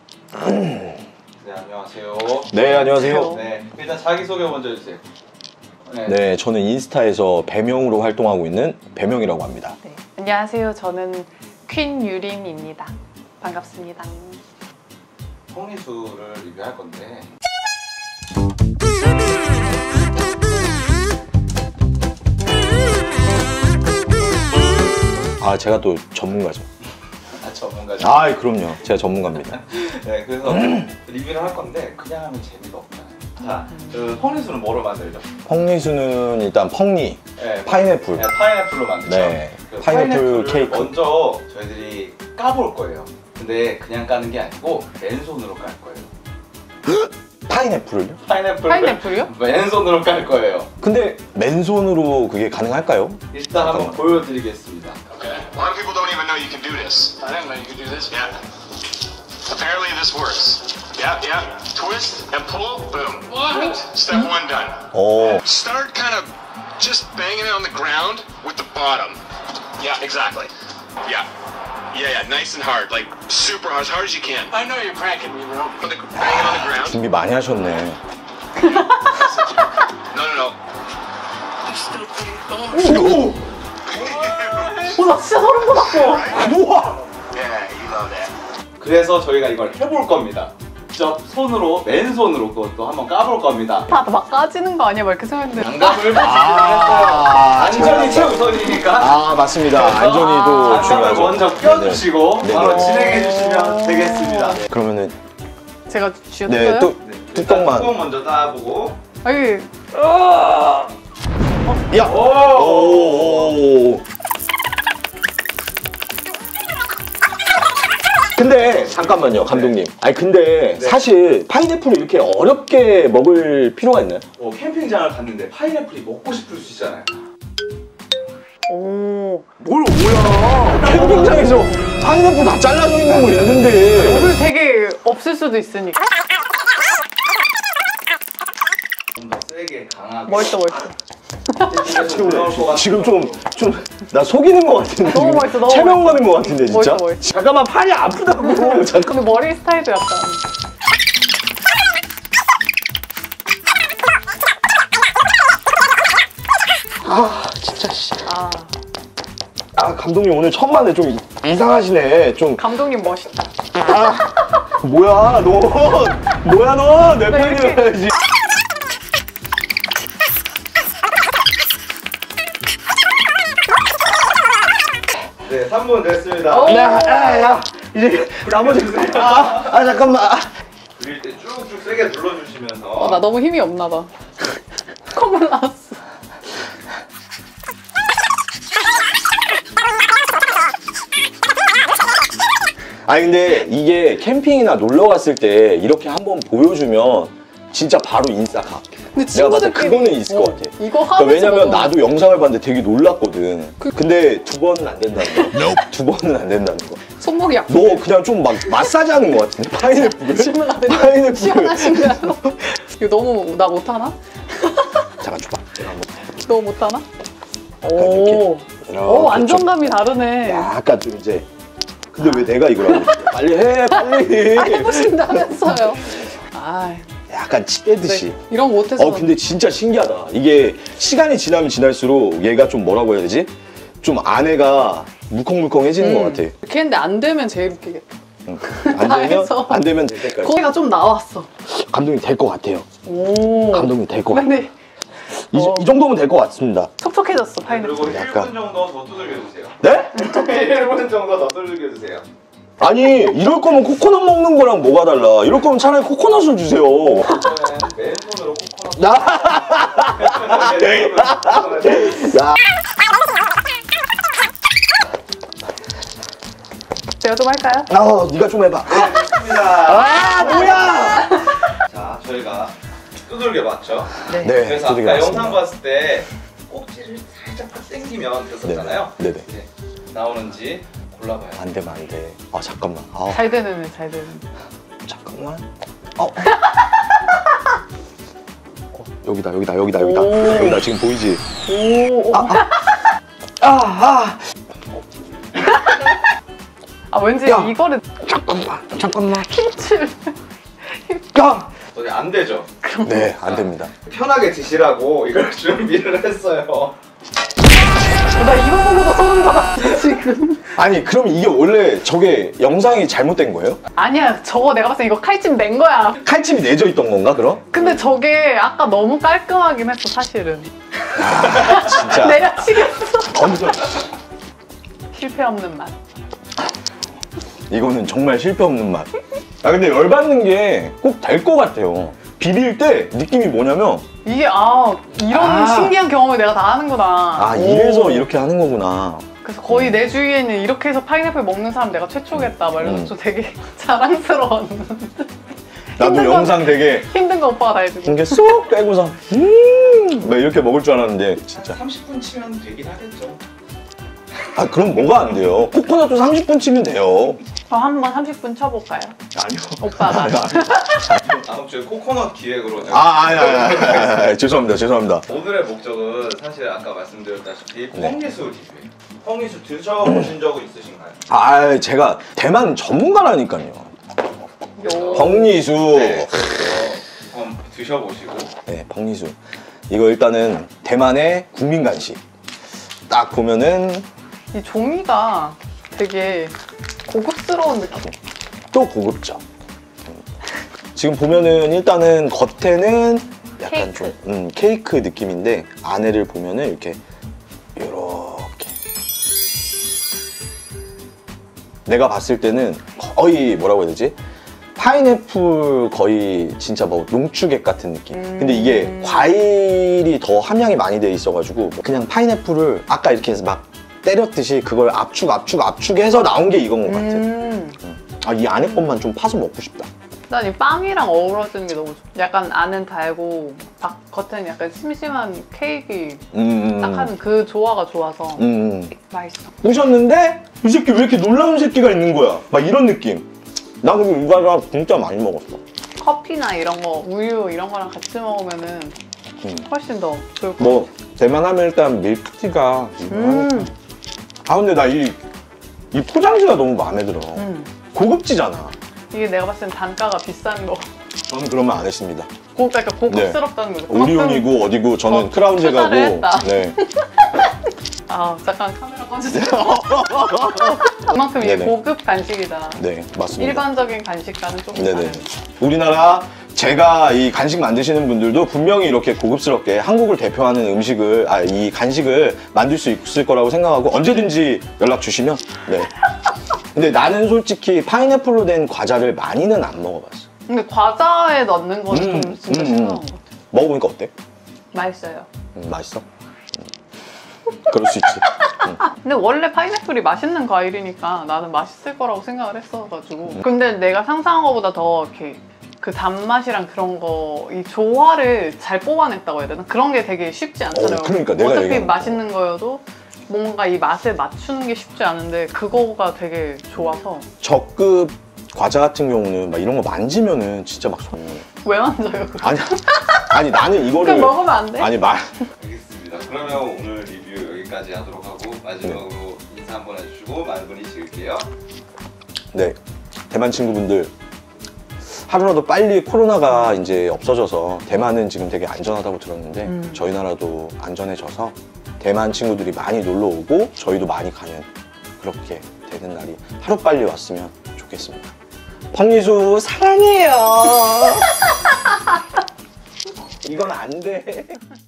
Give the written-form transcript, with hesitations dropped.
네, 안녕하세요. 네, 안녕하세요. 네, 일단 자기소개 먼저 해주세요. 네, 저는 인스타에서 배명으로 활동하고 있는 배명이라고 합니다. 네, 안녕하세요. 저는 퀸 유림입니다. 반갑습니다. 펑리수를 리뷰할 건데 아, 제가 또 전문가죠. 전문가죠? 아, 그럼요. 제가 전문가입니다. 네, 그래서 리뷰를 할 건데 그냥 하면 재미가 없잖아요. 자, 그 펑리수는 뭐로 만들죠? 펑리수는 일단 펑리, 네, 파인애플. 네, 파인애플로 만들죠. 네, 그 파인애플 케이크. 먼저 저희들이 까볼 거예요. 근데 그냥 까는 게 아니고 맨손으로 깔 거예요. 파인애플을요? 파인애플이요? 맨손으로 깔 거예요. 근데 맨손으로 그게 가능할까요? 일단 한번 보여드리겠습니다. Okay. A lot of people don't even know you can do this. I didn't know you could do this. Yeah. Apparently this works. Yeah, yeah. Twist and pull. Boom. What? Step one done. 어, Start kind of just banging it on the ground with the bottom. Yeah, exactly. Yeah. Yeah, yeah. Nice and hard. Like super hard, as hard as you can. I know you're pranking me, bro. Bang it on the ground. 준비 많이 하셨네. No, no, no. 나 진짜 소름 돋았어. 우와! Yeah, you love that. 그래서 저희가 이걸 해볼 겁니다. 직접 손으로, 맨손으로 그것도 한번 까볼 겁니다. 다 막 까지는 거 아니야? 막 이렇게 생각했는데. 장갑을 붙이기로 했어요. 안전이 최우선이니까. 아, 맞습니다. 안전이도 장갑을 중요하죠. 먼저 껴주시고 네네. 바로 네네. 진행해 주시면 되겠습니다. 그러면은 제가 쥐었어요? 네, 뚜껑만. 뚜껑 먼저 따보고. 아니, 야! 오! 근데 잠깐만요, 감독님. 아니 근데 네. 사실 파인애플을 이렇게 어렵게 먹을 필요가 있나요? 캠핑장을 갔는데 파인애플이 먹고 싶을 수 있잖아요. 오. 뭘 뭐야? 캠핑장에서 파인애플 다 잘라져 있는 거 있는데. 오늘 되게 없을 수도 있으니까. 좀 더 세게 강하게. 멋있어, 멋있어. 지금 좀 나 속이는 거 같은데. 너무 지금 멋있어, 너무 체면 멋있어. 가는 거 같은데 진짜. 멋있어, 멋있어. 잠깐만 팔이 아프다고. 잠깐. 근데 머리 스타일도 약간. 아 진짜 씨. 아 감독님 오늘 천만에 좀 이상하시네. 좀. 감독님 멋있다. 아 뭐야 너. 뭐야 너. 내 나 편이 이렇게- 해야지. 네, 3분 됐습니다. 야 이제 나머지 잠깐만. 그릴 때 쭉쭉 세게 눌러주시면서. 나 너무 힘이 없나 봐. 콧물 나왔어. 아니 근데 이게 캠핑이나 놀러 갔을 때 이렇게 한번 보여주면 진짜 바로 인싸 가. 근데 내가 봤을 때 친구들끼리 그거는 있을 것 같아. 이거 그러니까 하면서 왜냐면 너무- 나도 영상을 봤는데 되게 놀랐거든. 근데 두 번은 안 된다는 거. 두 번은 안 된다는 거. 손목이 약간 너 그냥 좀 막 마사지 하는 것 같은데 파인애플을? 질문 안 해도 파인애플을 시원하신가요? 이거 너무 나 못하나? 잠깐 줘봐. 내가 한번 너무 못하나? 이렇게. 오, 이렇게 오 안정감이 다르네. 약간 좀 이제 근데 왜 내가 이걸 하고 있어? 빨리 해 빨리. 아, 해보신다면서요. 아, 약간 치대듯이. 네. 이런 거 못해서. 근데 진짜 신기하다. 이게 시간이 지나면 지날수록 얘가 좀 뭐라고 해야 되지? 좀 안에가 물컹물컹해지는 것 같아. 이렇게 했는데 안 되면 제일 웃기겠다. 응. 해서. 안 되면 될 때까지. 거기가 좀 나왔어. 감독님 될 것 같아요. 오. 감독님 될 것 같아요. 근데 이 정도면 될 것 같습니다. 촉촉해졌어 파인애플. 그리고 1분 약간. 정도 더 두들겨주세요. 네? 1분 정도 더 두들겨주세요. 아니 이럴 거면 코코넛 먹는 거랑 뭐가 달라? 이럴 거면 차라리 코코넛을 주세요. 맨손으로 코코넛. 나. 야. 제가 좀 할까요? 네가 좀 해봐. 됐습니다. 뭐야? 자, 저희가 두들겨 봤죠? 네. 네, 그래서 두들겨 아까 봤습니다. 영상 봤을 때 꼭지를 살짝 딱 당기면 됐었잖아요. 네네. 이제 나오는지 골라봐요. 안 되면 안 돼. 잠깐만. 잘 되는 애, 잘 되는 애. 잠깐만. 여기다. 오. 여기다 지금 보이지? 오. 아 왠지 야. 이거를 잠깐만. 깡! 저기 안 되죠? 네, 안 됩니다. 편하게 드시라고 이걸 준비를 했어요. 나 이거 보고도 소름 돋았어 지금. 아니, 그럼 이게 원래 저게 영상이 잘못된 거예요? 아니야, 저거 내가 봤을 때 이거 칼집 낸 거야. 칼집이 내져 있던 건가, 그럼? 근데 저게 아까 너무 깔끔하긴 했어 사실은. 진짜. 내가 치겠어. 엄청. 실패 없는 맛. 이거는 정말 실패 없는 맛. 아, 근데 열받는 게 꼭 될 것 같아요. 비빌 때 느낌이 뭐냐면, 이게 이런 신기한 경험을 내가 다 하는구나. 아, 이래서 이렇게 하는 거구나. 그래서 거의 내 주위에는 이렇게 해서 파인애플 먹는 사람 내가 최초겠다 막 이러면서 되게 자랑스러웠는데. 나도 힘든 영상 되게 힘든 거 오빠가 다 해주고. 이게 쏙 빼고서 막 이렇게 먹을 줄 알았는데 진짜. 30분 치면 되긴 하겠죠. 아, 그럼 뭐가 안 돼요? 코코넛도 30분 치면 돼요. 저 한번 30분 쳐볼까요? 아니요. 오빠가. 다음 주에 코코넛 기획으로 아니. 죄송합니다. 오늘의 목적은 사실 아까 말씀드렸다시피 네. 펑리수 리뷰. 펑리수 드셔보신 적은 있으신가요? 아, 제가 대만 전문가라니까요. 요. 벙리수. 네. 한번 드셔보시고. 네, 벙리수. 이거 일단은 대만의 국민 간식. 딱 보면은 이 종이가 되게 고급스러운 느낌. 또 고급져. 지금 보면은 일단은 겉에는 약간 케이크. 좀 케이크 느낌인데 안에를 보면은 이렇게 내가 봤을 때는 거의 뭐라고 해야 되지? 파인애플 거의 진짜 뭐 농축액 같은 느낌. 근데 이게 과일이 더 함량이 많이 돼 있어가지고 그냥 파인애플을 아까 이렇게 해서 막 때렸듯이 그걸 압축해서 나온 게 이건 것 같아. 아, 이 안에 것만 좀 파서 먹고 싶다. 난 이 빵이랑 어우러지는 게 너무 좋아. 약간 안은 달고 겉에는 약간 심심한 케이크 딱 하는 그 조화가 좋아서 맛있어. 오셨는데 이 새끼 왜 이렇게 놀라운 새끼가 있는 거야? 막 이런 느낌. 나 그리고 이거 하나 진짜 많이 먹었어. 커피나 이런 거, 우유 이런 거랑 같이 먹으면은 훨씬 더 좋을 것 같아. 뭐 대만 하면 일단 밀크티가 아, 근데 나 이 포장지가 너무 마음에 들어. 고급지잖아. 이게 내가 봤을 땐 단가가 비싼 거. 저는 그런 말 안 했습니다. 그러니까 고급스럽다는 거죠. 오리온이고 어디고 저는 더 크라운제 가고. 투자를 했다. 네. 아, 잠깐 카메라 꺼주세요. 그만큼 이게 네네. 고급 간식이다. 네, 맞습니다. 일반적인 간식과는 조금 네네. 다른. 우리나라 제가 이 간식 만드시는 분들도 분명히 이렇게 고급스럽게 한국을 대표하는 음식을, 이 간식을 만들 수 있을 거라고 생각하고 언제든지 연락 주시면. 네. 근데 나는 솔직히 파인애플로 된 과자를 많이는 안 먹어봤어. 근데 과자에 넣는 거는 좀 진짜 신기한 것 같아. 먹어보니까 어때? 맛있어요. 맛있어? 그럴 수 있지. 근데 원래 파인애플이 맛있는 과일이니까 나는 맛있을 거라고 생각을 했어가지고. 근데 내가 상상한 것보다 더 이렇게 그 단맛이랑 그런 거, 이 조화를 잘 뽑아냈다고 해야 되나? 그런 게 되게 쉽지 않잖아요. 그러니까 내가 어차피 얘기하는 맛있는 거여도 뭔가 이 맛을 맞추는 게 쉽지 않은데 그거가 되게 좋아서. 저급 과자 같은 경우는 막 이런 거 만지면은 진짜 막 손. 왜 만져요 그거? 아니 나는 이거를 그럼 먹으면 안 돼? 아니 알겠습니다. 그러면 오늘 리뷰 여기까지 하도록 하고 마지막으로 인사 한번 해주시고 마무리 지을게요. 네, 대만 친구분들 하루라도 빨리 코로나가 이제 없어져서 대만은 지금 되게 안전하다고 들었는데 저희 나라도 안전해져서 대만 친구들이 많이 놀러 오고 저희도 많이 가는 그렇게 되는 날이 하루빨리 왔으면 좋겠습니다. 펑리수 사랑해요. 이건 안 돼.